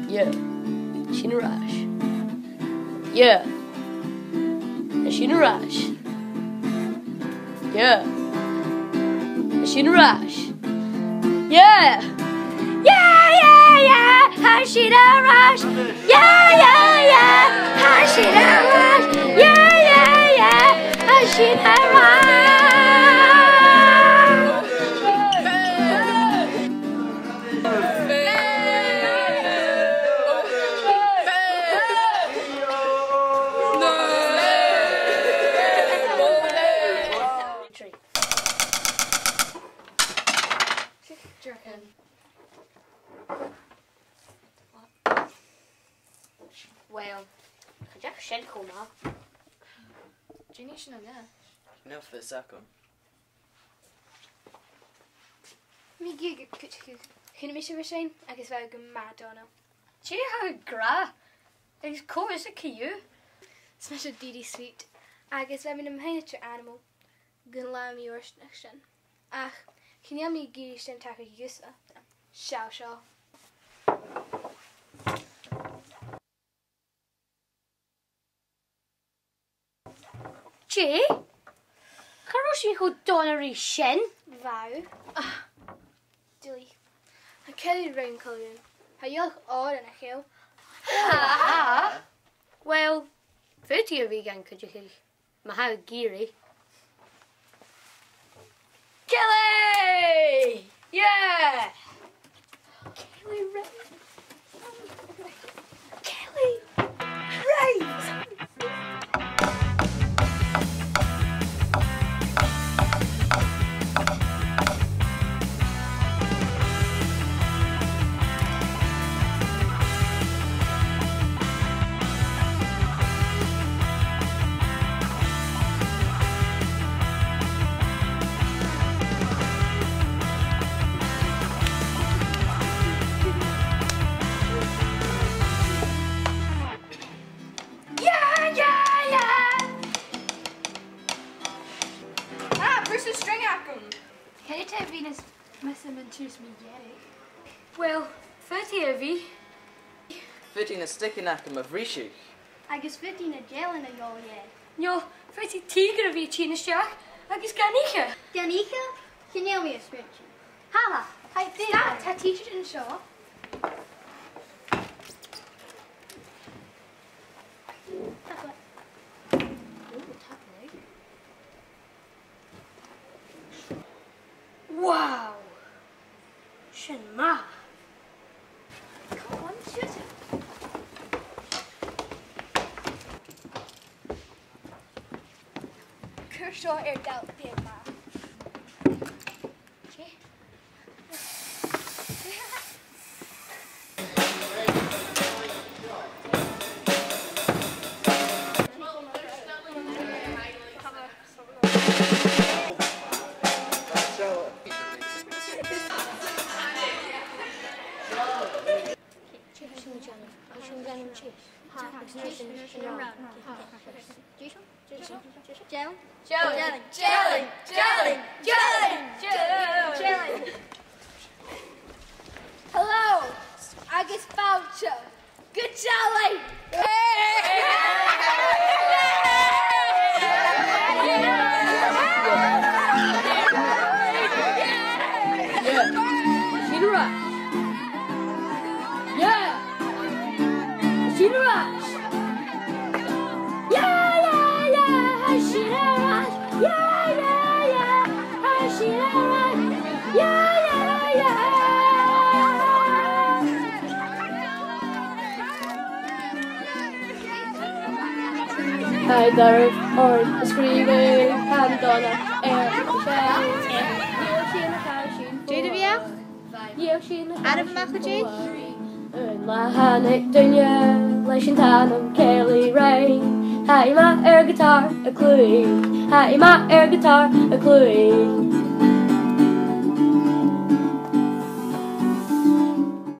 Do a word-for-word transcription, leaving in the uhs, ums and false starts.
Yeah. Sin aráis. Yeah. Sin aráis. Yeah. Sin aráis. Yeah. Yeah, yeah, yeah. Sin aráis. Yeah, yeah, yeah. Sin aráis. Yeah, yeah, yeah. Sin aráis. Well, could you shed come up? Do you need to know that? No, for a second. Mi gig can mi se sein agus bheit go Madonna. Gee, how gra? It's cool, is it you? Smash a didi sweet. Agus bheit min am hainatre animal. Gun la mi o'r sin. Ach, cyn iawn mi giri stem tac o gysa. Siaw siaw. Gee? Carol sy'n chw donar i sien? Fawr. Ah, dili. A celli rown colwn. Ha iolch o'r yn eich yw. Ha? Wel, fyrti o fi gan cyd i'ch eich. Mae ha giri. Kelly! Yeah! Kelly Ray. Kelly Ray. Can you tell Venus missing and choose me yet? Well, thirty of you. Fifteen a sticking at him of Rishi. I guess fifteen a Dealan a y'all yet. No, thirty tiger of you, China Shack. I guess Ganika. Danica? Can you me a scripture? Hala, I think that I teach it in show. Wow! Shin ma. Come on, shoot it. Kershaw air doubt the ma. Dealan? Dealan, Dealan, Dealan, Dealan, Dealan. Hello, Agus Boucher. Good Dealan. Hi there, or screaming, hand on air, Adam Machaji? Lahannic dunya, leishin tanam, Kelly Ray. Hi, my air guitar, a clue. Hi, my air guitar, a clue.